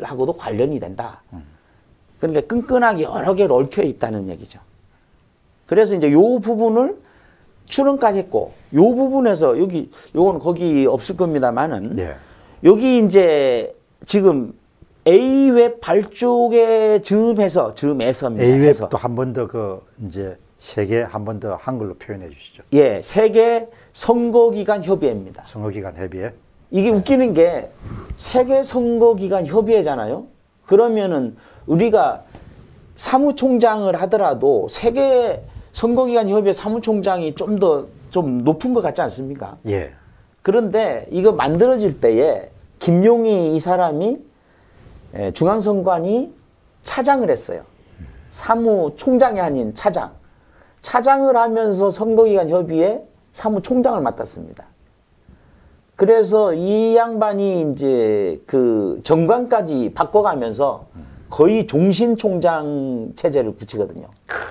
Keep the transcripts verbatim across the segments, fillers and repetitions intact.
문제들하고도 관련이 된다. 음. 그러니까 끈끈하게 여러 개로 얽혀 있다는 얘기죠. 그래서 이제 요 부분을 추론까지 했고, 요 부분에서 여기, 요건 거기 없을 겁니다만은, 네. 여기 이제 지금 A웹 발족의 즈음에서, 즈음에서. A웹도 한 번 더 그, 이제 세계 한 번 더 한글로 표현해 주시죠. 예, 세계 선거기관 협의회입니다. 선거기관 협의회. 이게 네. 웃기는 게 세계 선거기관 협의회잖아요. 그러면은 우리가 사무총장을 하더라도 세계 선거기관 협의회 사무총장이 좀 더 좀 높은 것 같지 않습니까? 예. 그런데 이거 만들어질 때에 김용희 이 사람이 중앙선관위 차장을 했어요. 사무총장이 아닌 차장. 차장을 하면서 선거기관 협의회 사무총장을 맡았습니다. 그래서 이 양반이 이제 그 정관까지 바꿔가면서 거의 종신총장 체제를 굳히거든요.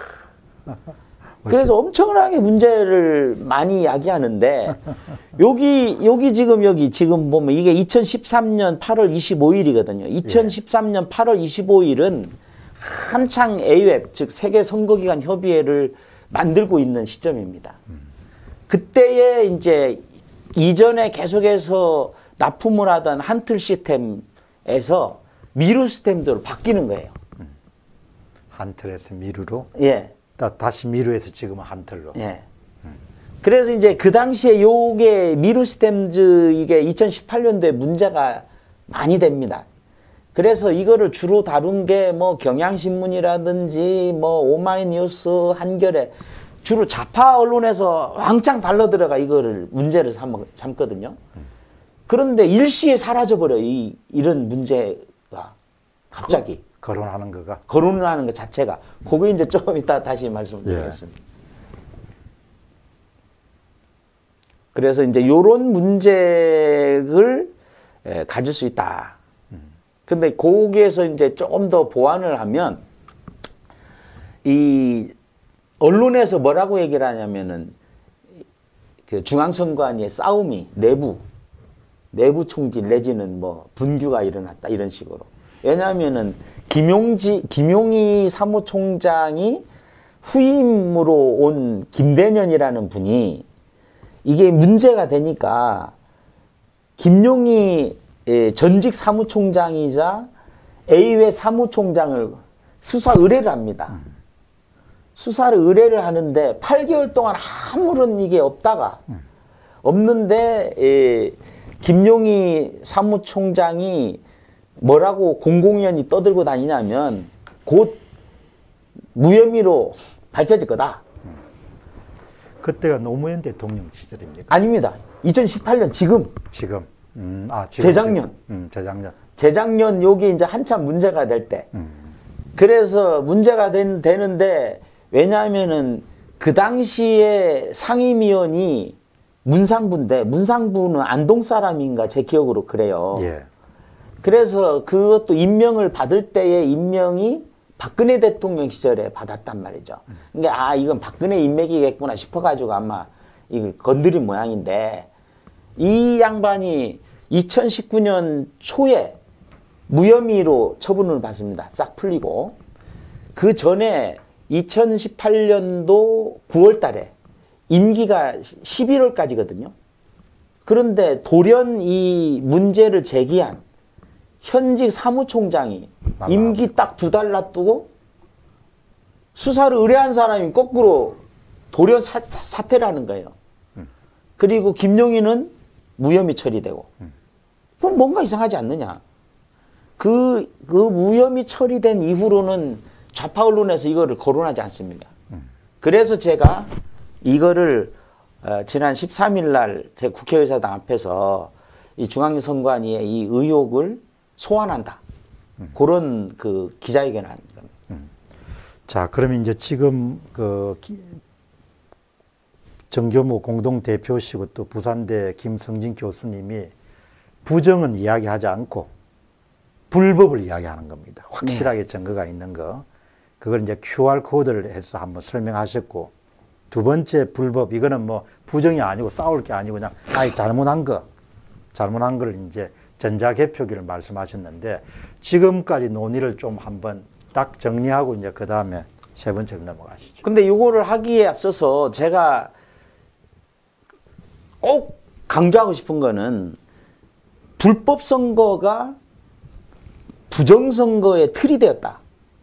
그래서 엄청나게 문제를 많이 야기하는데 여기 여기 지금 여기 지금 보면 이게 이천십삼 년 팔월 이십오일이거든요. 이천십삼 년 팔월 이십오일은 한창 A웹 즉 세계 선거기관 협의회를 만들고 있는 시점입니다. 그때에 이제 이전에 계속해서 납품을 하던 한틀 시스템에서 미루 시스템으로 바뀌는 거예요. 한틀에서 미루로? 예. 다시 미루에서 지금은 한틀로. 예. 음. 그래서 이제 그 당시에 요게 미루 시스템즈 이게 이천십팔 년도에 문제가 많이 됩니다. 그래서 이거를 주로 다룬 게 뭐 경향신문이라든지 뭐 오마이뉴스, 한겨레 주로 좌파 언론에서 왕창 달러들어가 이거를 문제를 삼, 삼거든요. 음. 그런데 일시에 사라져버려 이 이런 문제가 갑자기. 그, 거론하는 거가? 거론하는 것 자체가. 그거 이제 조금 이따 다시 말씀드리겠습니다. 예. 그래서 이제 요런 문제를 에, 가질 수 있다. 음. 근데 거기에서 이제 조금 더 보완을 하면 이 언론에서 뭐라고 얘기를 하냐면은 그 중앙선관위의 싸움이 내부 내부 총질 내지는 뭐 분규가 일어났다 이런 식으로. 왜냐하면은 김용지 김용희 사무총장이 후임으로 온 김대년이라는 분이 이게 문제가 되니까 김용희 전직 사무총장이자 A웹 사무총장을 수사 의뢰를 합니다. 수사를 의뢰를 하는데 팔 개월 동안 아무런 이게 없다가 없는데 에, 김용희 사무총장이 뭐라고 공공연히 떠들고 다니냐면 곧 무혐의로 밝혀질 거다. 그때가 노무현 대통령 시절입니까? 아닙니다. 이천십팔 년 지금. 지금. 음, 아, 지금. 재작년. 음, 재작년. 재작년 요게 이제 한참 문제가 될 때. 음. 그래서 문제가 된, 되는데 왜냐하면은 그 당시에 상임위원이 문상부인데 문상부는 안동 사람인가 제 기억으로 그래요. 예. 그래서 그것도 임명을 받을 때의 임명이 박근혜 대통령 시절에 받았단 말이죠. 그러니까 아 이건 박근혜 인맥이겠구나 싶어가지고 아마 이걸 건드린 모양인데 이 양반이 이천십구 년 초에 무혐의로 처분을 받습니다. 싹 풀리고 그 전에 이천십팔 년도 구월 달에 임기가 십일월까지거든요. 그런데 돌연 이 문제를 제기한 현직 사무총장이 임기 딱 두 달 놔두고 수사를 의뢰한 사람이 거꾸로 돌연 사, 사퇴를 하는 거예요. 음. 그리고 김용희는 무혐의 처리되고. 음. 그럼 뭔가 이상하지 않느냐. 그, 그 무혐의 처리된 이후로는 좌파 언론에서 이거를 거론하지 않습니다. 음. 그래서 제가 이거를 어, 지난 십삼 일 날 제 국회의사당 앞에서 이 중앙선관위의 이 의혹을 소환한다. 음. 그런 그 기자회견을 한 겁니다. 음. 자, 그러면 이제 지금 그 기, 정교무 공동대표시고 또 부산대 김성진 교수님이 부정은 이야기하지 않고 불법을 이야기하는 겁니다. 확실하게 네. 증거가 있는 거. 그걸 이제 큐알 코드를 해서 한번 설명하셨고 두 번째 불법 이거는 뭐 부정이 아니고 싸울 게 아니고 그냥 아예 잘못한 거 잘못한 걸 이제 전자개표기를 말씀하셨는데 지금까지 논의를 좀 한번 딱 정리하고 이제 그 다음에 세 번째로 넘어가시죠. 근데 이거를 하기에 앞서서 제가 꼭 강조하고 싶은 거는 불법 선거가 부정선거의 틀이 되었다.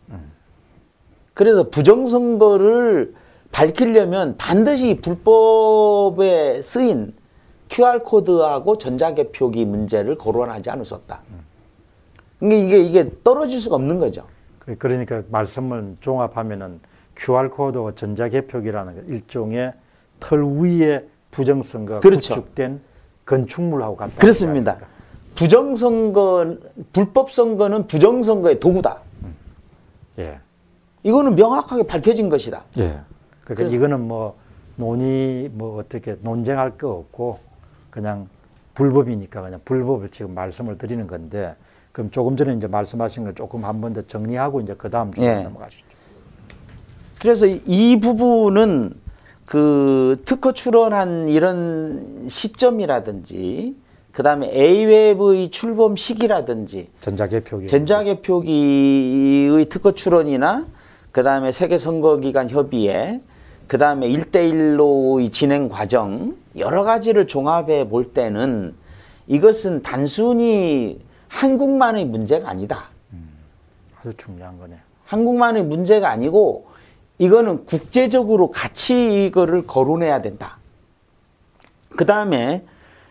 그래서 부정선거를 밝히려면 반드시 불법에 쓰인 큐알코드하고 전자개표기 문제를 거론하지 않을 수 없다. 그러니까 이게, 이게 떨어질 수가 없는 거죠. 그러니까 말씀을 종합하면은 큐알코드와 전자개표기라는 일종의 털 위에 부정선거가 그렇죠. 구축된 건축물하고 같다. 그렇습니다. 부정선거, 불법선거는 부정선거의 도구다. 음. 예. 이거는 명확하게 밝혀진 것이다. 예. 그러니까 그래서, 이거는 뭐 논의 뭐 어떻게 논쟁할 거 없고 그냥 불법이니까 그냥 불법을 지금 말씀을 드리는 건데 그럼 조금 전에 이제 말씀하신 걸 조금 한 번 더 정리하고 이제 그 다음 주로 예. 넘어가시죠. 그래서 이 부분은 그 특허 출원한 이런 시점이라든지 그 다음에 에이웹의 출범 시기라든지 전자개표기. 전자개표기의 특허 출원이나 그 다음에 세계선거기관 협의회 그 다음에 일대일로의 진행 과정 여러 가지를 종합해 볼 때는 이것은 단순히 한국만의 문제가 아니다. 음, 아주 중요한 거네요. 한국만의 문제가 아니고 이거는 국제적으로 같이 이거를 거론해야 된다. 그 다음에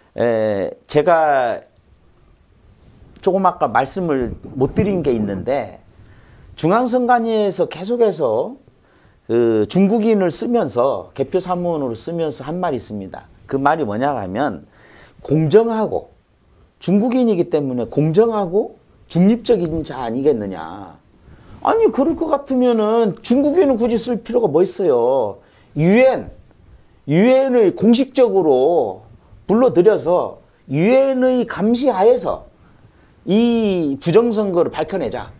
제가 조금 아까 말씀을 못 드린 게 있는데 중앙선관위에서 계속해서 그 중국인을 쓰면서 개표 사무원으로 쓰면서 한 말이 있습니다. 그 말이 뭐냐 하면 공정하고 중국인이기 때문에 공정하고 중립적인 자 아니겠느냐. 아니 그럴 것 같으면은 중국인은 굳이 쓸 필요가 뭐 있어요. 유엔 유엔의 공식적으로 불러들여서 유엔의 감시하에서 이 부정선거를 밝혀내자.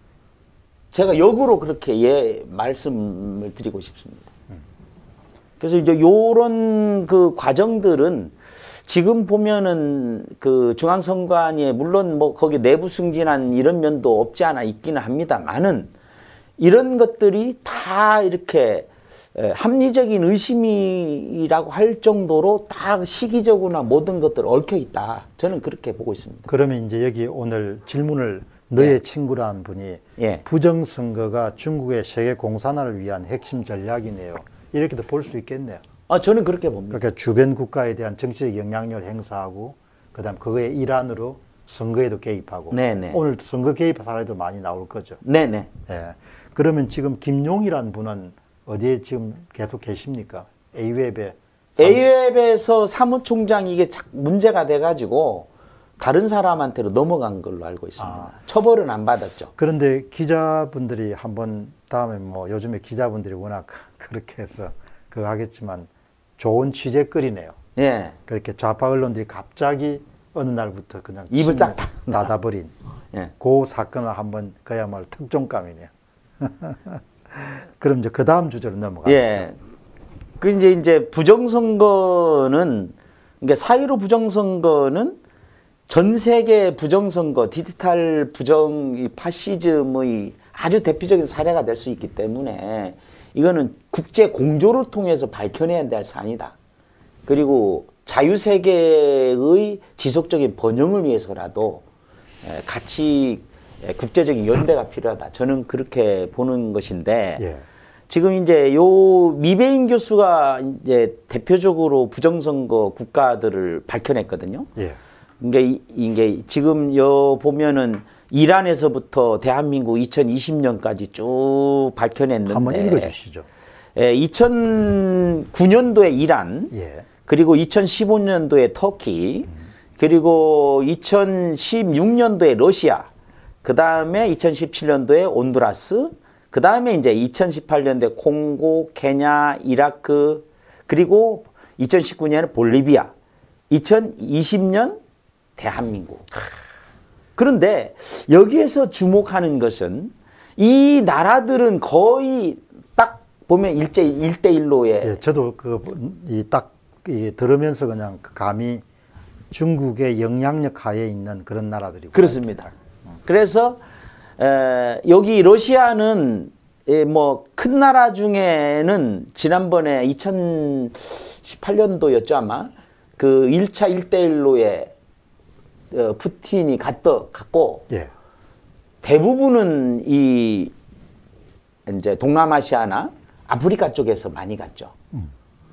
제가 역으로 그렇게 예 말씀을 드리고 싶습니다. 그래서 이제 요런 그 과정들은 지금 보면은 그 중앙선관위에 물론 뭐 거기 내부 승진한 이런 면도 없지 않아 있기는 합니다만은 이런 것들이 다 이렇게 합리적인 의심이라고 할 정도로 다 시기적으로나 모든 것들 얽혀 있다. 저는 그렇게 보고 있습니다. 그러면 이제 여기 오늘 질문을 너의 예. 친구라는 분이 예. 부정선거가 중국의 세계 공산화를 위한 핵심 전략이네요. 이렇게도 볼 수 있겠네요. 아, 저는 그렇게 봅니다. 그러니까 주변 국가에 대한 정치적 영향력을 행사하고 그다음 그거의 일환으로 선거에도 개입하고 네네. 오늘 선거 개입 사례도 많이 나올 거죠. 네네. 예. 그러면 지금 김용이라는 분은 어디에 지금 계속 계십니까? 에이웹에 에이웹에서 사무총장이 이게 문제가 돼가지고 다른 사람한테로 넘어간 걸로 알고 있습니다. 아. 처벌은 안 받았죠. 그런데 기자분들이 한번 다음에 뭐 요즘에 기자분들이 워낙 그렇게 해서 그거 하겠지만 좋은 취재거리네요. 예. 그렇게 좌파 언론들이 갑자기 어느 날부터 그냥 입을 딱 닫아버린 예. 그 사건을 한번 그야말로 특종감이네요. 그럼 이제 그 다음 주제로 넘어가시죠. 예. 그 이제 이제 부정선거는 그러니까 사일오 부정선거는 전 세계 부정선거, 디지털 부정 이 파시즘의 아주 대표적인 사례가 될 수 있기 때문에 이거는 국제 공조를 통해서 밝혀내야 될 사안이다. 그리고 자유세계의 지속적인 번영을 위해서라도 같이 국제적인 연대가 필요하다. 저는 그렇게 보는 것인데 예. 지금 이제 요 미베인 교수가 이제 대표적으로 부정선거 국가들을 밝혀냈거든요. 예. 이게, 이게 지금 여 보면은 이란에서부터 대한민국 이천이십 년까지 쭉 밝혀냈는데 한번 읽어주시죠. 예, 이천구 년도에 이란, 예. 그리고 이천십오 년도에 터키, 음. 그리고 이천십육 년도에 러시아, 그 다음에 이천십칠 년도에 온두라스, 그 다음에 이제 이천십팔 년도에 콩고, 케냐, 이라크, 그리고 이천십구 년에 볼리비아, 이천이십 년 대한민국. 그런데 여기에서 주목하는 것은 이 나라들은 거의 딱 보면 일제 일대일로에 예, 저도 그 이 딱 이 들으면서 그냥 감이 중국의 영향력 하에 있는 그런 나라들이고. 그렇습니다. 그래서 에, 여기 러시아는 뭐 큰 나라 중에는 지난번에 이천십팔 년도였죠 아마 그 일 차 일 대 일로에 어, 푸틴이 갔더 갔고 예. 대부분은 이 이제 동남아시아나 아프리카 쪽에서 많이 갔죠. 음.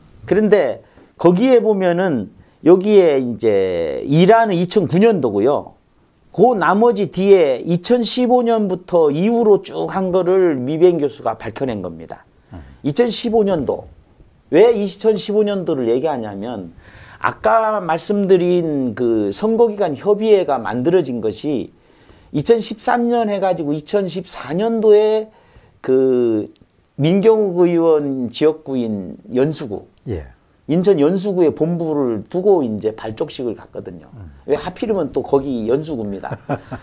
그런데 거기에 보면은 여기에 이제 이란은 이천구 년도고요. 그 나머지 뒤에 이천십오 년부터 이후로 쭉 한 거를 미비행 교수가 밝혀낸 겁니다. 음. 이천십오 년도. 왜 이천십오 년도를 얘기하냐면 아까 말씀드린 그 선거기간 협의회가 만들어진 것이 이천십삼 년 해가지고 이천십사 년도에 그 민경욱 의원 지역구인 연수구. 예. 인천 연수구에 본부를 두고 이제 발족식을 갔거든요. 음. 왜 하필이면 또 거기 연수구입니다.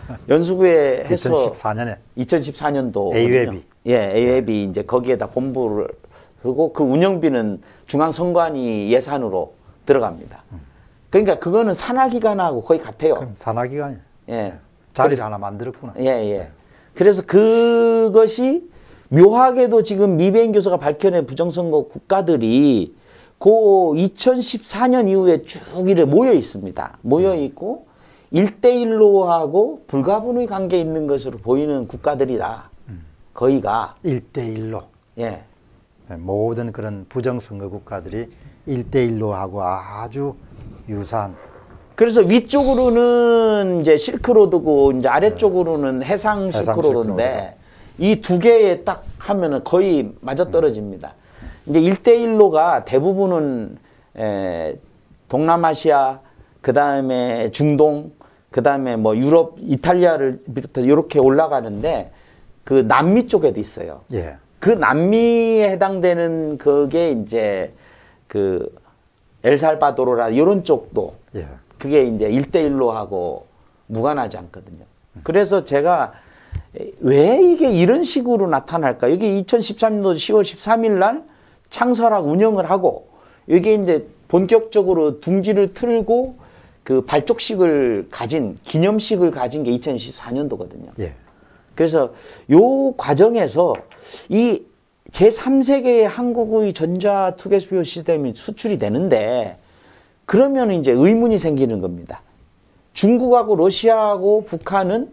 연수구에 해서 이천십사 년에 이천십사 년도 에이웨비. 예, 에이웨비 예. 이제 거기에다 본부를 두고 그 운영비는 중앙선관위 예산으로 들어갑니다. 음. 그러니까 그거는 산하기관하고 거의 같아요. 그럼 산하기관이. 예. 자리를 하나 만들었구나. 예, 예. 네. 그래서 그것이 묘하게도 지금 미배인 교수가 밝혀낸 부정선거 국가들이 그 이천십사 년 이후에 쭉 이래 모여 있습니다. 모여 있고 일 대 일로 하고 불가분의 관계에 있는 것으로 보이는 국가들이다. 음. 거의가. 일 대 일로. 예. 모든 그런 부정선거 국가들이 일 대 일로 하고 아주 유사한. 그래서 위쪽으로는 이제 실크로드고 이제 아래쪽으로는 네. 해상 실크로드인데 이 두 개에 딱 하면은 거의 맞아떨어집니다. 음. 이제 일 대 일로가 대부분은 에, 동남아시아, 그 다음에 중동, 그 다음에 뭐 유럽, 이탈리아를 비롯해서 이렇게 올라가는데 그 남미 쪽에도 있어요. 예. 그 남미에 해당되는 그게 이제 그 엘살바도르라 이런 쪽도 예. 그게 이제 일 대 일로 하고 무관하지 않거든요. 그래서 제가 왜 이게 이런 식으로 나타날까? 여기 이천십삼 년도 시월 십삼일 날 창설하고 운영을 하고 여기 이제 본격적으로 둥지를 틀고 그 발족식을 가진 기념식을 가진 게 이천십사 년도거든요. 예. 그래서 요 과정에서 이 제삼 세계의 한국의 전자 투개표 시스템이 수출이 되는데 그러면 이제 의문이 생기는 겁니다. 중국하고 러시아하고 북한은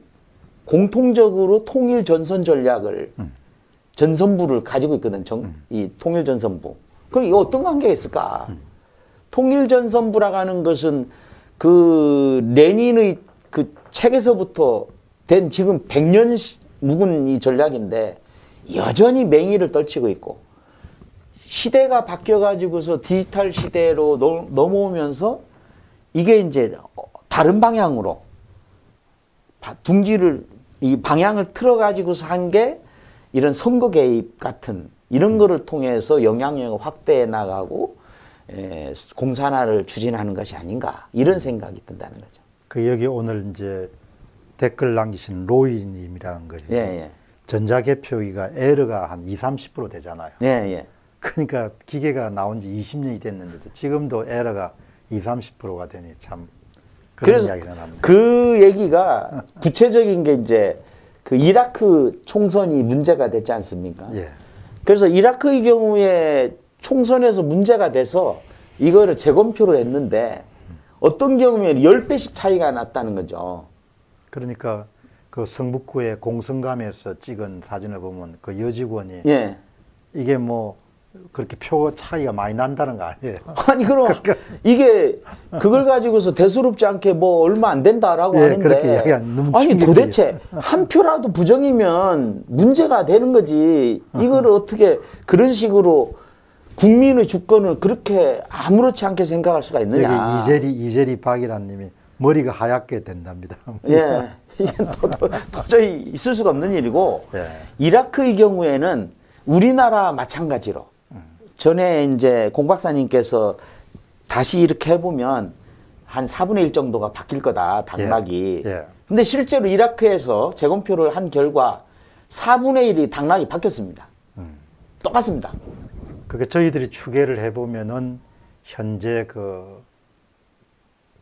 공통적으로 통일 전선 전략을 음. 전선부를 가지고 있거든. 정, 음. 이 통일 전선부. 그럼 이거 어떤 관계가 있을까? 음. 통일 전선부라고 하는 것은 그 레닌의 그 책에서부터 된 지금 백 년 묵은 이 전략인데 여전히 맹위를 떨치고 있고 시대가 바뀌어가지고서 디지털 시대로 노, 넘어오면서 이게 이제 다른 방향으로 둥지를 이 방향을 틀어가지고서 한 게 이런 선거 개입 같은 이런 거를 통해서 영향력을 확대해 나가고 에, 공산화를 추진하는 것이 아닌가 이런 생각이 든다는 거죠. 그 여기 오늘 이제 댓글 남기신 로이님이라는 것이 예, 예. 전자개표기가 에러가 한 이삼십 퍼센트 되잖아요. 예, 예. 그러니까 기계가 나온 지 이십 년이 됐는데도 지금도 에러가 이삼십 퍼센트가 되니 참 그런 이야기가 났네요. 그 얘기가 구체적인 게 이제 그 이라크 총선이 문제가 됐지 않습니까? 예. 그래서 이라크의 경우에 총선에서 문제가 돼서 이거를 재검표를 했는데 어떤 경우에 십 배씩 차이가 났다는 거죠. 그러니까 그 성북구의 공성감에서 찍은 사진을 보면 그 여직원이 예. 이게 뭐 그렇게 표 차이가 많이 난다는 거 아니에요? 아니 그럼 그러니까 이게 그걸 가지고서 대수롭지 않게 뭐 얼마 안 된다라고 예, 하는데 그렇게 이야기하면 너무 아니 충격적이에요. 도대체 한 표라도 부정이면 문제가 되는 거지 이거를 어떻게 그런 식으로 국민의 주권을 그렇게 아무렇지 않게 생각할 수가 있느냐. 여기 이재리 이재리 박이란 님이 머리가 하얗게 된답니다. 예, 이게 도, 도, 도저히 있을 수가 없는 일이고 예. 이라크의 경우에는 우리나라 마찬가지로 전에 이제 공 박사님께서 다시 이렇게 해보면 한 사분의 일 정도가 바뀔 거다, 당락이. 예. 예. 근데 실제로 이라크에서 재검표를 한 결과 사분의 일이 당락이 바뀌었습니다. 음. 똑같습니다. 그게 저희들이 추계를 해보면은 현재 그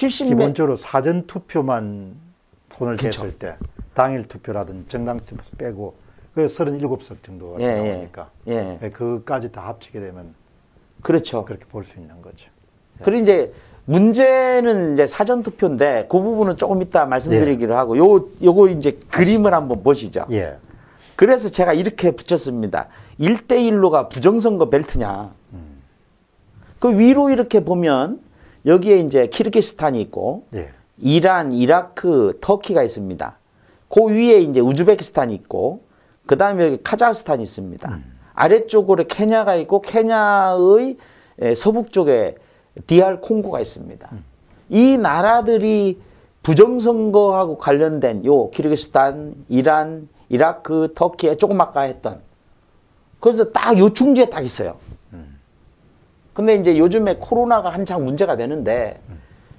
칠십 기본적으로 사전 투표만 손을 그쵸. 댔을 때 당일 투표라든지 정당 투표 빼고 그 서른일곱 석 정도가 예, 나오니까 예. 예. 그까지 다 합치게 되면 그렇죠. 그렇게 볼 수 있는 거죠. 그리고 이제 문제는 이제 사전 투표인데 그 부분은 조금 이따 말씀드리기로 하고 요 요거 이제 그림을 한번 보시죠. 예. 그래서 제가 이렇게 붙였습니다. 일 대 일로가 부정선거 벨트냐. 음. 그 위로 이렇게 보면 여기에 이제 키르기스탄이 있고 예. 이란, 이라크, 터키가 있습니다. 그 위에 이제 우즈베키스탄이 있고 그 다음에 여기 카자흐스탄이 있습니다. 음. 아래쪽으로 케냐가 있고 케냐의 서북 쪽에 디알 콩고가 있습니다. 음. 이 나라들이 부정선거하고 관련된 요 키르기스탄, 이란, 이라크, 터키에 조금 아까 했던 그래서 딱 요 중지에 딱 있어요. 음. 근데 이제 요즘에 코로나가 한창 문제가 되는데 음.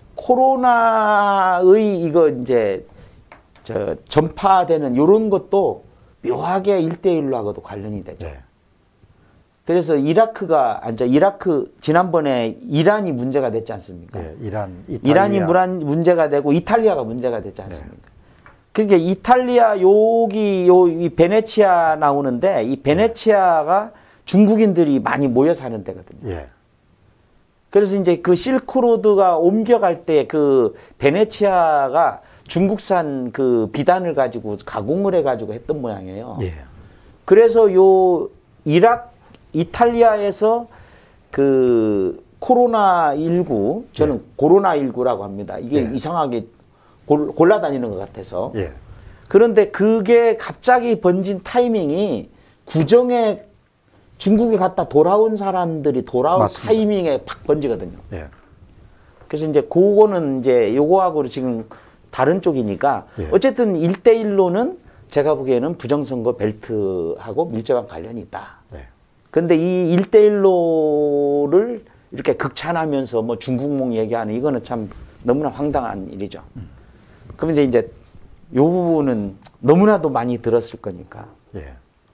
코로나의 이거 이제 저 전파되는 요런 것도 묘하게 일 대 일로 하고도 관련이 되죠. 예. 그래서 이라크가 아니 이라크 지난번에 이란이 문제가 됐지 않습니까? 예. 이란, 이탈리아. 이란이 물안 문제가 되고 이탈리아가 문제가 됐지 않습니까? 네. 그러니까 이탈리아 여기 요 이 베네치아 나오는데 이 베네치아가 중국인들이 많이 모여 사는 데거든요. 예. 그래서 이제 그 실크로드가 옮겨갈 때 그 베네치아가 중국산 그 비단을 가지고 가공을 해가지고 했던 모양이에요. 예. 그래서 요 이락 이탈리아에서 그 코로나십구 저는 예. 코로나십구라고 합니다. 이게 예. 이상하게 골, 골라다니는 것 같아서. 예. 그런데 그게 갑자기 번진 타이밍이 구정에 중국에 갔다 돌아온 사람들이 돌아온 맞습니다. 타이밍에 팍 번지거든요. 예. 그래서 이제 그거는 이제 요거하고 지금 다른 쪽이니까 예. 어쨌든 일 대 일로는 제가 보기에는 부정선거 벨트하고 밀접한 관련이 있다. 예. 근데 이 일 대 일로를 이렇게 극찬하면서 뭐 중국몽 얘기하는 이거는 참 너무나 황당한 일이죠. 음. 그런데 이제 요 부분은 너무나도 많이 들었을 거니까. 예.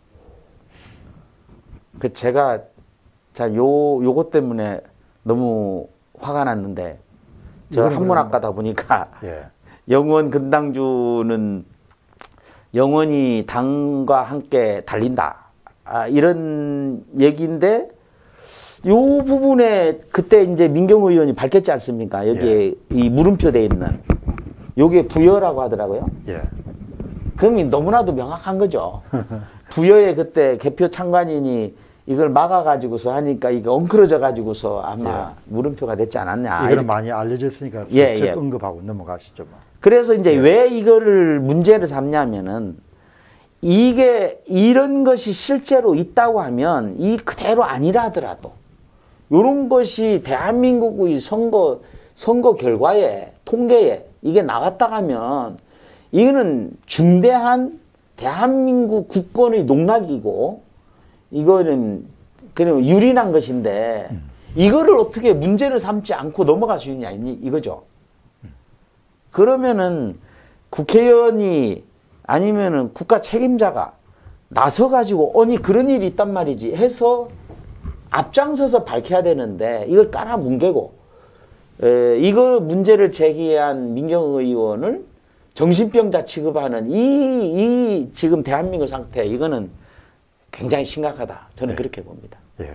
그 제가 자 요 요것 때문에 너무 화가 났는데 저 한문학과다 보니까 예. 영원 근당주는 영원히 당과 함께 달린다. 아, 이런 얘기인데 요 부분에 그때 이제 민경호 의원이 밝혔지 않습니까? 여기에 예. 이 물음표 돼 있는 요게 부여라고 하더라고요. 예. 그럼 너무나도 명확한 거죠. 부여에 그때 개표 참관인이 이걸 막아가지고서 하니까 이게 엉클어져가지고서 아마 예. 물음표가 됐지 않았냐. 이거는 많이 알려졌으니까 슬쩍 예, 예. 언급하고 넘어가시죠. 뭐. 그래서 이제 예. 왜 이거를 문제를 삼냐면은 이게 이런 것이 실제로 있다고 하면 이 그대로 아니라 하더라도 이런 것이 대한민국의 선거 선거 결과에 통계에 이게 나갔다 하면 이거는 중대한 대한민국 국권의 농락이고 이거는 그냥 유린한 것인데 음. 이거를 어떻게 문제를 삼지 않고 넘어갈 수 있냐 이거죠. 음. 그러면은 국회의원이 아니면은 국가 책임자가 나서 가지고 아니 그런 일이 있단 말이지 해서 앞장서서 밝혀야 되는데 이걸 깔아뭉개고 에, 이거 문제를 제기한 민경호 의원을 정신병자 취급하는 이, 이 지금 대한민국 상태 이거는 굉장히 심각하다. 저는 네. 그렇게 봅니다. 예.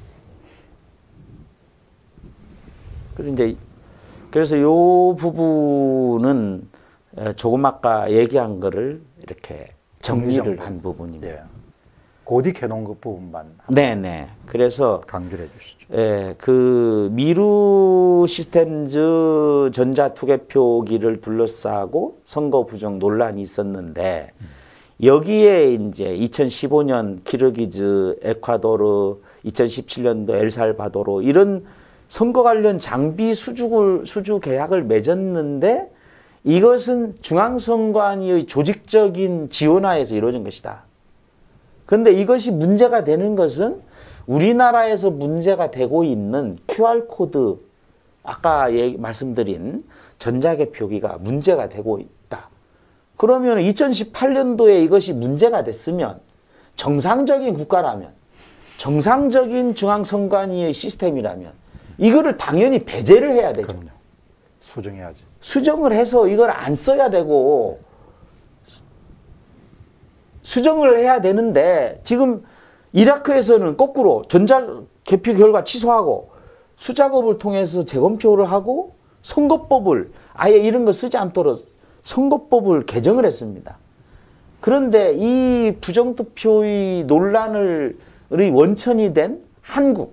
그리고 이제 그래서 요 부분은 조금 아까 얘기한 거를 이렇게 정리를 한 부분입니다. 예. 고딕 해놓은 그 부분만. 네네. 그래서 강조해 주시죠. 예, 그 미루 시스템즈 전자투개표기를 둘러싸고 선거 부정 논란이 있었는데 음. 여기에 이제 이천십오 년 키르기즈, 에콰도르, 이천십칠 년도 엘살바도르 이런 선거 관련 장비 수주 수주 계약을 맺었는데 이것은 중앙선관위의 조직적인 지원하에서 이루어진 것이다. 그런데 이것이 문제가 되는 것은 우리나라에서 문제가 되고 있는 큐알코드, 아까 얘기, 말씀드린 전자개표기가 문제가 되고 있다. 그러면 이천십팔 년도에 이것이 문제가 됐으면 정상적인 국가라면, 정상적인 중앙선관위의 시스템이라면 이거를 당연히 배제를 해야 되죠. 그럼요. 수정해야지. 수정을 해서 이걸 안 써야 되고 수정을 해야 되는데 지금 이라크에서는 거꾸로 전자 개표 결과 취소하고 수작업을 통해서 재검표를 하고 선거법을 아예 이런 거 쓰지 않도록 선거법을 개정을 했습니다. 그런데 이 부정투표의 논란의 원천이 된 한국.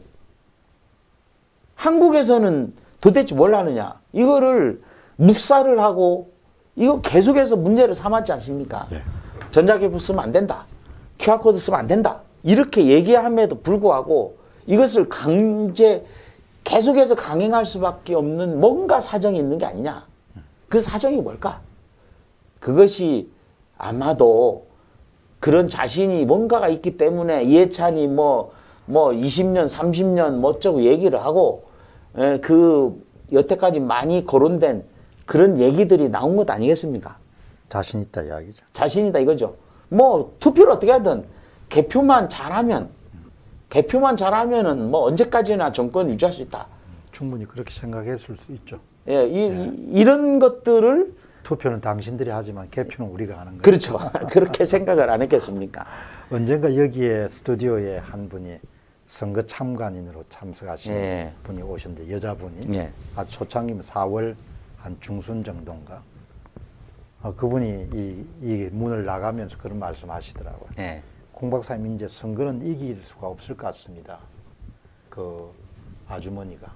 한국에서는 도대체 뭘 하느냐. 이거를 묵살을 하고 이거 계속해서 문제를 삼았지 않습니까? 네. 전자개표 쓰면 안 된다. 큐알코드 쓰면 안 된다. 이렇게 얘기함에도 불구하고 이것을 강제 계속해서 강행할 수밖에 없는 뭔가 사정이 있는 게 아니냐. 그 사정이 뭘까? 그것이 아마도 그런 자신이 뭔가가 있기 때문에 이해찬이 뭐, 뭐 이십 년, 삼십 년 뭐 어쩌고 얘기를 하고 에, 그 여태까지 많이 거론된 그런 얘기들이 나온 것 아니겠습니까? 자신 있다 이야기죠. 자신이다 이거죠. 뭐 투표를 어떻게 하든 개표만 잘하면 개표만 잘하면은 뭐 언제까지나 정권 유지할 수 있다. 충분히 그렇게 생각했을 수 있죠. 예, 이, 예. 이런 것들을 투표는 당신들이 하지만 개표는 우리가 하는 거예요. 그렇죠. 그렇게 생각을 안 했겠습니까? 언젠가 여기에 스튜디오에 한 분이 선거 참관인으로 참석하신 예. 분이 오셨는데 여자분이 예. 아주 초창기면 사월 한 중순 정도인가 어, 그분이 이, 이 문을 나가면서 그런 말씀하시더라고요. 예. 공 박사님 이제 선거는 이길 수가 없을 것 같습니다. 그 아주머니가.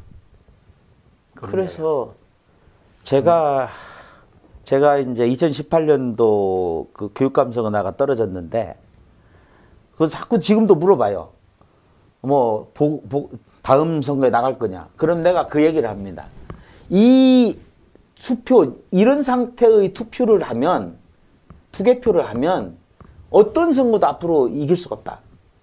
그래서 제가 제가 이제 이천십팔 년도 그 교육감 선거 나가 떨어졌는데 그 자꾸 지금도 물어봐요. 뭐 보, 보, 다음 선거에 나갈 거냐? 그럼 내가 그 얘기를 합니다. 이 투표 이런 상태의 투표를 하면 투개표를 하면 어떤 선거도 앞으로 이길 수가 없다.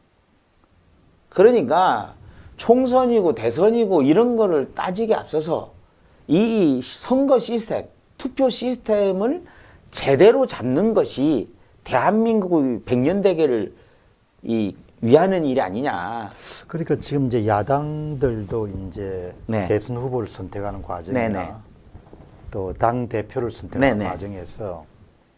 그러니까 총선이고 대선이고 이런 거를 따지게 앞서서 이 선거 시스템, 투표 시스템을 제대로 잡는 것이 대한민국의 백년 대계를 이 위하는 일이 아니냐. 그러니까 지금 이제 야당들도 이제 네. 대선 후보를 선택하는 과정이나 네네. 또 당 대표를 선택하는 네네. 과정에서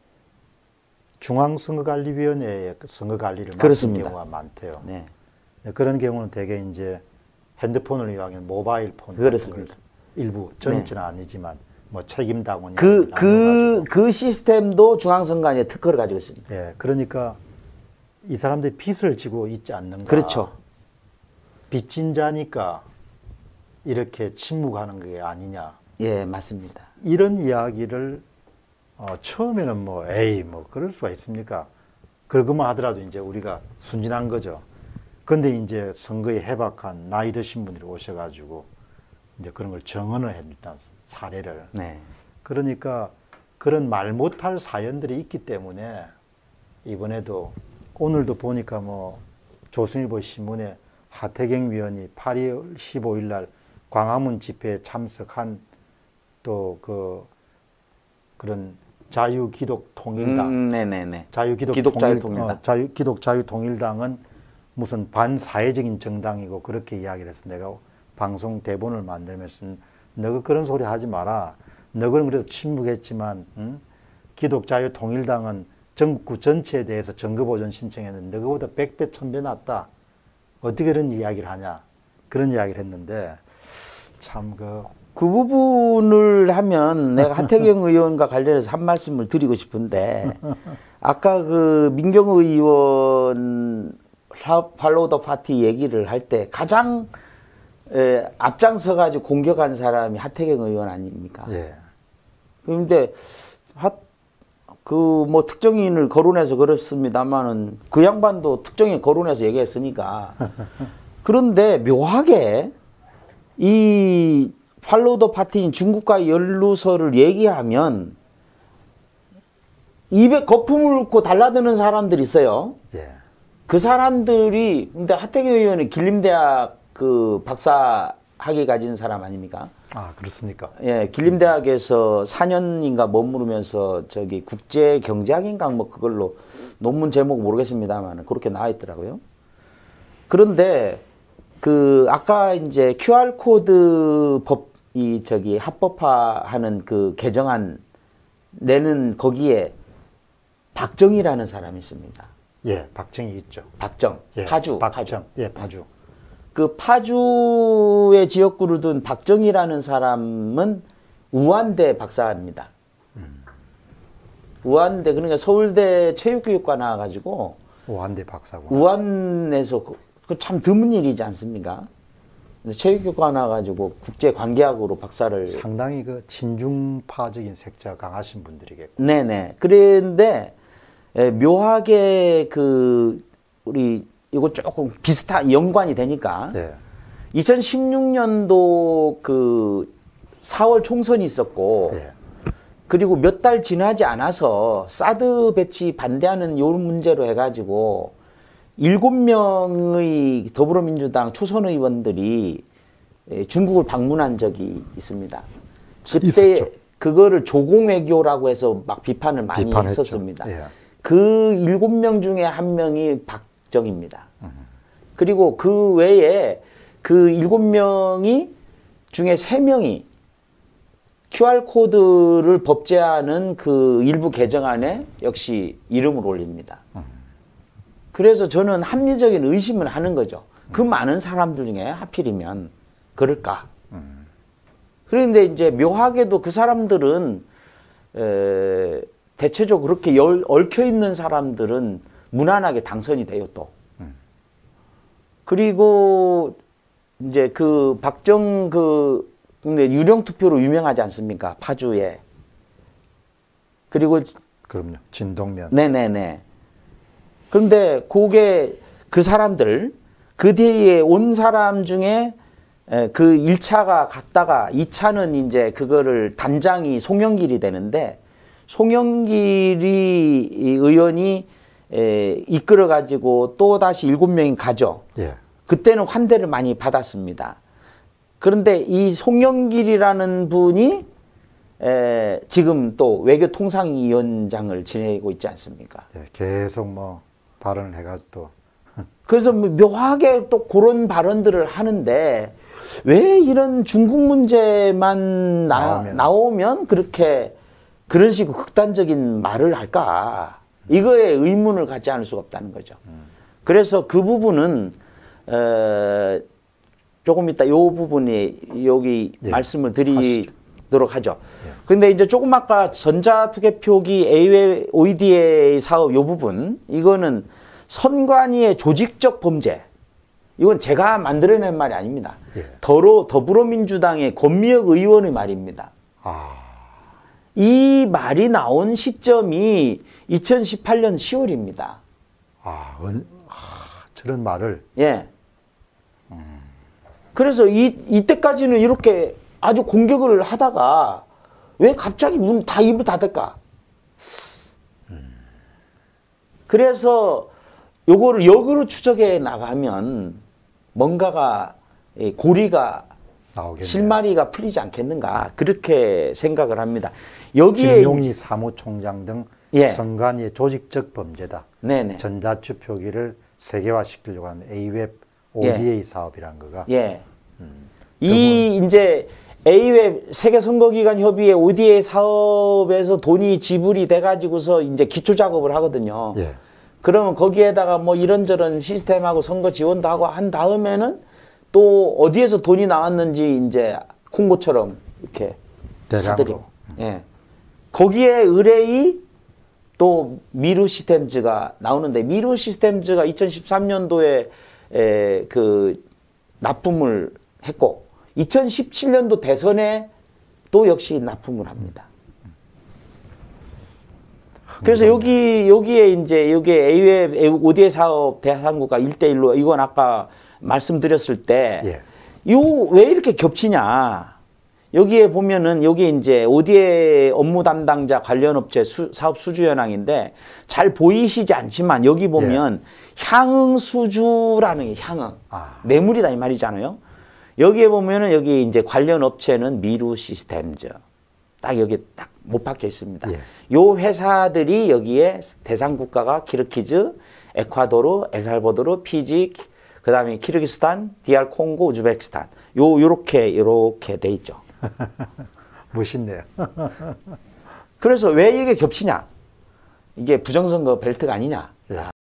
중앙선거관리위원회의 선거관리를 맡은 그렇습니다. 경우가 많대요. 네. 그런 경우는 대개 이제 핸드폰을 이용한 모바일 폰 그렇습니다. 일부 전체는 아니지만 뭐 책임당원이 그, 그, 그 시스템도 중앙선관위의 특허를 가지고 있습니다. 예, 그러니까 이 사람들이 빚을 지고 있지 않는가. 그렇죠. 빚진 자니까 이렇게 침묵하는 게 아니냐. 예, 맞습니다. 이런 이야기를 어, 처음에는 뭐 에이 뭐 그럴 수가 있습니까? 그러고만 하더라도 이제 우리가 순진한 거죠. 근데 이제 선거에 해박한 나이 드신 분들이 오셔가지고 이제 그런 걸 정언을 해줬다 사례를. 네. 그러니까 그런 말 못할 사연들이 있기 때문에 이번에도 오늘도 보니까 뭐 조선일보 신문에 하태경 위원이 팔월 십오일 날 광화문 집회에 참석한 또 그 그런 자유기독통일당, 음, 네네네. 자유기독 기독자유통일당. 어, 자유, 기독자유통일당은 무슨 반사회적인 정당이고 그렇게 이야기를 해서 내가 방송 대본을 만들면서 너가 그런 소리 하지 마라. 너는 그래도 침묵했지만 응? 기독자유통일당은 전국구 전체에 대해서 정거보전 신청했는데 너보다 백 배, 천 배 낫다. 어떻게 그런 이야기를 하냐. 그런 이야기를 했는데 참 그 그 부분을 하면 내가 하태경 의원과 관련해서 한 말씀을 드리고 싶은데 아까 그 민경우 의원 팔로우 더 파티 얘기를 할 때 가장 에, 앞장서 가지고 공격한 사람이 하태경 의원 아닙니까? 예. 그런데 그 뭐 특정인을 거론해서 그렇습니다만은 그 양반도 특정인 거론해서 얘기했으니까. 그런데 묘하게 이 팔로우 더 파티인 중국과의 연루설을 얘기하면 입에 거품을 읊고 달라드는 사람들이 있어요. 예. 그 사람들이 근데 하태경 의원은 길림대학 그 박사 학위 가진 사람 아닙니까? 아, 그렇습니까? 예, 길림대학에서 사 년인가 머무르면서 저기 국제경제학인가 뭐 그걸로 논문 제목 모르겠습니다만 그렇게 나와 있더라고요. 그런데 그 아까 이제 큐알코드 법 이 저기 합법화하는 그 개정안 내는 거기에 박정희라는 사람이 있습니다. 예, 박정희 있죠. 박정, 예, 파주, 박정, 파주. 예, 파주. 그 파주의 지역구를 둔 박정희라는 사람은 우한대 박사입니다. 음. 우한대, 그러니까 서울대 체육교육과 나와가지고 우한대 박사고. 우한에서 그 참 드문 일이지 않습니까? 체육교육과 나와가지고 국제관계학으로 박사를. 상당히 그 친중파적인 색채가 강하신 분들이겠고. 네네. 그런데 에, 묘하게 그 우리 이거 조금 비슷한 연관이 되니까 예. 이천십육 년도 그 사월 총선이 있었고 예. 그리고 몇 달 지나지 않아서 사드 배치 반대하는 요 문제로 해가지고 일곱 명의 더불어민주당 초선 의원들이 중국을 방문한 적이 있습니다. 그때 있었죠. 그거를 조공외교라고 해서 막 비판을 많이 비판했죠. 했었습니다. 예. 그 일곱 명 중에 한 명이 박정희입니다. 음. 그리고 그 외에 그 일곱 명이 중에 세 명이 큐알코드를 법제하는 그 일부 개정안에 역시 이름을 올립니다. 음. 그래서 저는 합리적인 의심을 하는 거죠. 그 음. 많은 사람들 중에 하필이면 그럴까? 음. 그런데 이제 묘하게도 그 사람들은 에, 대체적으로 그렇게 열, 얽혀있는 사람들은 무난하게 당선이 돼요, 또. 음. 그리고 이제 그 박정 그 근데 유령 투표로 유명하지 않습니까? 파주에. 그리고 그럼요. 진동면. 네네네. 그런데 그게 그 사람들 그 뒤에 온 사람 중에 그 일 차가 갔다가 이 차는 이제 그거를 단장이 송영길이 되는데 송영길이 의원이 에, 이끌어 가지고 또 다시 일곱 명이 가죠. 예. 그때는 환대를 많이 받았습니다. 그런데 이 송영길이라는 분이 에, 지금 또 외교통상위원장을 지내고 있지 않습니까? 예, 계속 뭐 발언을 해가지고 또. 그래서 묘하게 또 그런 발언들을 하는데 왜 이런 중국 문제만 나, 나오면. 나오면 그렇게 그런 식으로 극단적인 말을 할까? 이거에 의문을 갖지 않을 수가 없다는 거죠. 음. 그래서 그 부분은 어, 조금 이따 요 부분이 여기 예. 말씀을 드리도록 하죠. 예. 근데 이제 조금 아까 전자투개표기 에이웨이 오이디에이 사업 요 부분 이거는 선관위의 조직적 범죄. 이건 제가 만들어낸 말이 아닙니다. 예. 더러, 더불어민주당의 권미혁 의원의 말입니다. 아. 이 말이 나온 시점이 이천십팔 년 시월입니다. 아, 은, 아 저런 말을. 예. 음. 그래서 이, 이때까지는 이렇게 아주 공격을 하다가 왜 갑자기 문 다 입을 닫을까? 음. 그래서 요거를 역으로 추적해 나가면 뭔가가 고리가 나오겠네요. 실마리가 풀리지 않겠는가 그렇게 생각을 합니다. 여기에 김용희 사무총장 등 예. 선관위의 조직적 범죄다. 네네. 전자투표기를 세계화시키려고 하는 에이웹 오디에이 예. 사업이란 거가. 예. 음. 이 이제 에이웹 세계선거기관협의회 오디에이 사업에서 돈이 지불이 돼가지고서 이제 기초 작업을 하거든요. 예. 그러면 거기에다가 뭐 이런저런 시스템하고 선거 지원도 하고 한 다음에는 또 어디에서 돈이 나왔는지 이제 콩고처럼 이렇게 대량으로. 음. 예. 거기에 의뢰이 또 미루 시스템즈가 나오는데 미루 시스템즈가 이천십삼 년도에 에, 그 납품을 했고 이천십칠 년도 대선에 또 역시 납품을 합니다. 그래서 여기, 여기에 이제, 여기에 에이웹 오디에이 사업 대상국가 일 대 일로 이건 아까 말씀드렸을 때, 예. 요, 왜 이렇게 겹치냐. 여기에 보면은, 여기 이제 오디에이 업무 담당자 관련 업체 수, 사업 수주 현황인데, 잘 보이시지 않지만, 여기 보면, 예. 향응 수주라는 게 향응. 아. 매물이다 이 말이잖아요. 여기에 보면은, 여기 이제 관련 업체는 미루 시스템즈. 딱 여기 딱 못 박혀 있습니다. 예. 요 회사들이 여기에 대상 국가가 키르키즈, 에콰도르, 엘살바도르, 피지, 그다음에 키르기스탄, 디알 콩고, 우즈베키스탄. 요 요렇게 요렇게 돼 있죠. 멋있네요. 그래서 왜 이게 겹치냐? 이게 부정선거 벨트가 아니냐? 예.